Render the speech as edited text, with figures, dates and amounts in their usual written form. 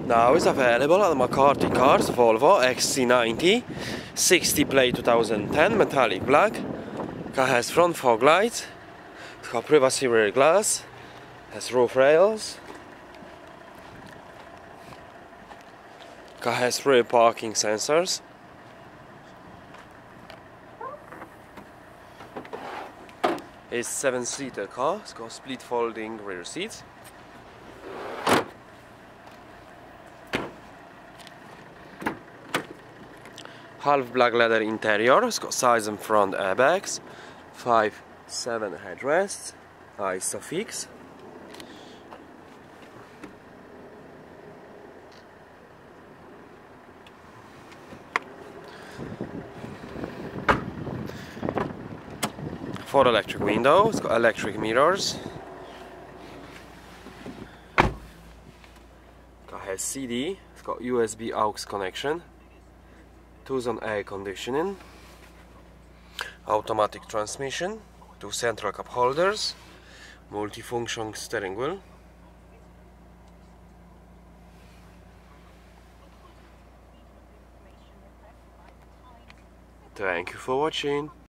Now is available at McCarthy Cars Volvo XC90 60 plate 2010 metallic black. Car has front fog lights, it's got privacy rear glass, has roof rails. Car has rear parking sensors. It's a 7-seater car, it's got split folding rear seats. Half black leather interior, it's got side and front airbags, 5/7 headrests, ISOFIX. For electric window, it's got electric mirrors. Car has CD, it's got USB aux connection. 2-zone air conditioning, automatic transmission, 2 central cup holders, multifunction steering wheel. Thank you for watching.